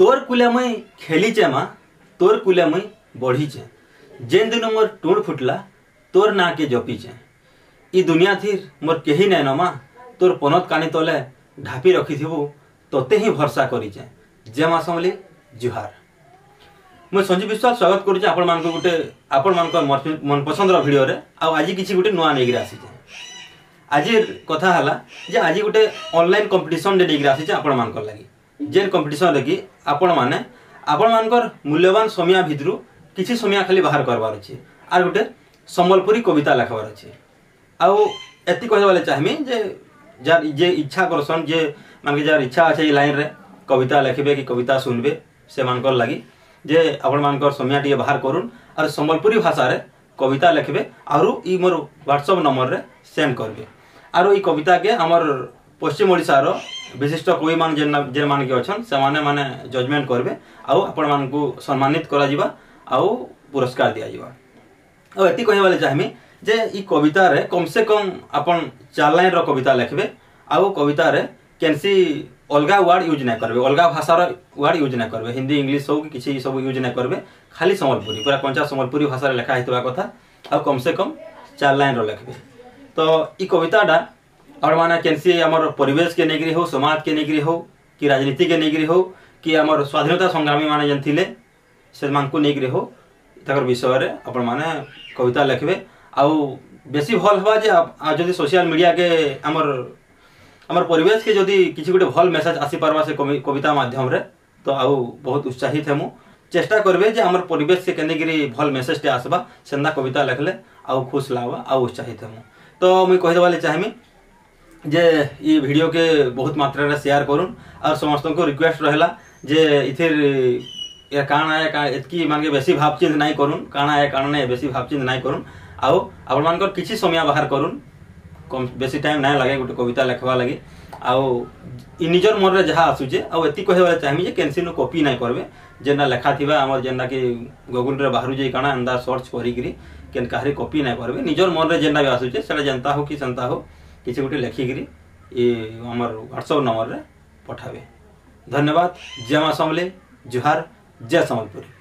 तोर कुले मुई खेलीचे माँ तोर कुले मुई बढ़ीचे जेन दिन मोर टूण फुटला तोर ना के जपीचे ई दुनिया थी मोर कही नाइन माँ तोर पनत कानी तले ढापी रखी तोते ही भरसा करीचे जे माँ समली जुहार। मुझे संजीव विश्वास स्वागत करुचे आपण मान गोटे आपण मान मनपसंद भिडियो रे आज किसी गोटे नुआ नहीं आसीचे। आज कथा है जे आज गोटे ऑनलाइन कंपटीशन डे नहीं आसीचे आपण मान लगी जेन कंपटीशन रे कि आपण माने आपण मानकर मूल्यवान समय भितरु किसी समय खाली बाहर करवार अच्छे आर गोटे संबलपुरी कविता लिखबार अच्छे आउ एति कहवाले चाहमी जे जार जे इच्छा करसन जे मान के जार इच्छा अच्छे लाइन रे कविता लिखबे कि कविता सुनबे से मानकर लगी जे आपण मानकर समय टी बाहर करूँ और संबलपुरी भाषा रे कविता लिखबे और ई मोर व्हाट्सएप नंबर रे सेंड करबे और ई कविता के हमर पश्चिम ओडिशा रो विशिष्ट कवि मान जेन मान के अछन से माने जजमेंट करबे आउ आपण मान को सम्मानित करा जिबा आउ पुरस्कार दिया जिबा। और एति कहि वाले चाहमी जे ई कविता रे कम से कम आपण 4 लाइन रो कविता लिखबे आउ कविता रे केनसी अलगा वर्ड यूज ना करबे अलगा भाषार वर्ड यूज ना करबे हिंदी इंग्लिश हो कि किसी सब यूज ना करबे खाली संबलपुरी पूरा कंचा संबलपुरी भाषा रे लिखा हेतबा कथा और कम से कम 4 लाइन रो लिखबे। तो ई कविताटा और माने केनसी हमर परिवेश के नेगरी हो समाज के नेगरी हो कि राजनीति के नेगरी हो कि हमर स्वाधीनता संग्रामी माने जन थिले से मानकु नेगरी हो तकर विषय रे अपन माने कविता लिखबे आउ बेसी भल हवा जे जदी सोशल मीडिया के हमर परिवेश के जदि किसी गोटे भल मेसेज आसी पारबा से कविता माध्यम रे तो आउ बहुत उत्साहित है मु चेष्टा करबे जे हमर परिवेश से केनेगिरी भल मेसेज टे आसबा सेंदा कविता लिखले आउ खुश लागबा आउ उत्साहित है मु। तो मुई कहि देबाले चाहमी जे ई वीडियो के बहुत मात्रा रे शेयर करूँ और समस्त को रिक्वेस्ट रहला जे इथिर या काना है का एतकी मान के बेसी भावचिंत नहीं करूँ काना है काना नहीं बेसी भावचिंत नहीं करूँ आउ आपण मानकर किछि समय बाहर करूँ कम बेसी टाइम ना लगे गोटे कविता लिखवा लगी आउ निजर मन रे जहाँ आसुचे आउ एति कहबा चाहमी जे केनसी नु कॉपी नहीं करबे जेना लेखा थिबा हमर जेना कि गूगल रे बाहरु जे काना अंदर सर्च करी करी केन काहरी कॉपी नहीं करबे निजर मन रे जेना भी आसुचे सेटा जनता हो कि संता हो किसी गोटे लिखि करी ए हमर व्हाट्सएप नंबर रे पठाबे। धन्यवाद। जय मां समले जुहार जय संबलपुरी।